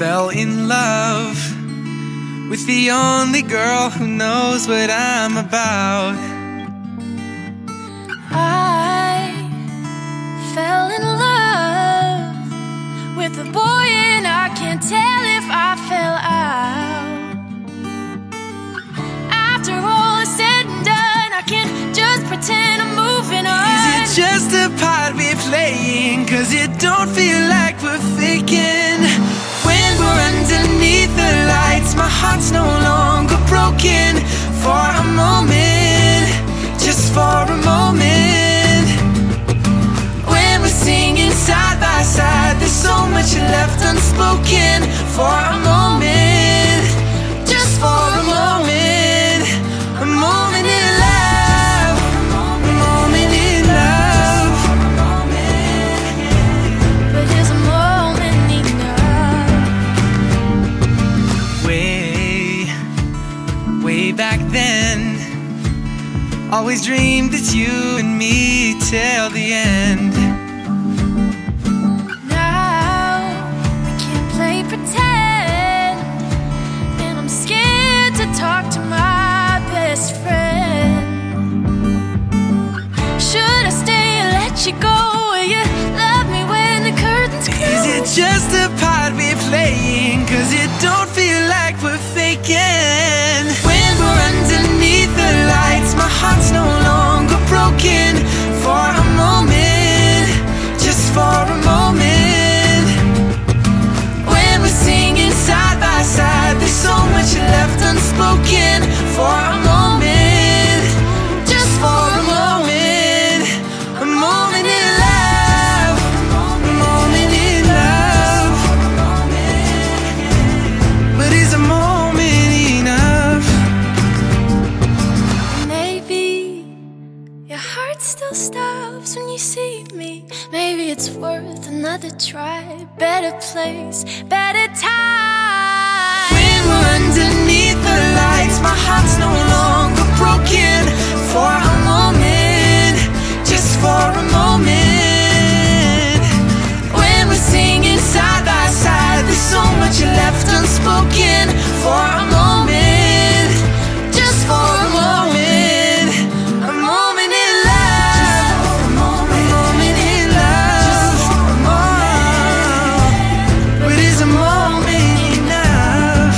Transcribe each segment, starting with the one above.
fell in love with the only girl who knows what I'm about. I fell in love with a boy and I can't tell if I fell out. After all is said and done, I can't just pretend I'm moving on. Is it just a part we're playing? Cause it don't feel like we're faking. When we're underneath the lights, my heart's no longer broken. For a moment, just for a moment. When we're singing side by side, there's so much left unspoken. For a moment, just for a moment. A moment in love, a moment in love. But is a moment enough? Way back then, always dreamed it's you and me till the end. Now we can't play pretend, and I'm scared to talk to my best friend. Should I stay and let you go? Will you love me when the curtains close? Is it just a part we're playing? Cause it don't feel like we're faking. When we're underneath the lights, my heart's no longer broken. For a moment, just for a moment. When we're singing side by side, there's so much left unspoken. For a moment, just for a moment. A moment in love, a moment in love. But is a moment enough? Maybe your heart still stops when you see me. Maybe it's worth another try. Better place, better time. When we're underneath the lights, my heart's no longer broken. For a moment, just for a moment. When we're singing side by side, there's so much left unspoken. For a moment, just for a moment. A moment in love, a moment in love. But is a moment enough?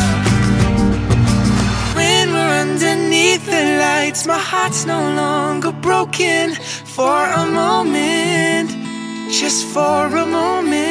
When we're underneath the lights, my heart's no longer broken. For a moment, just for a moment.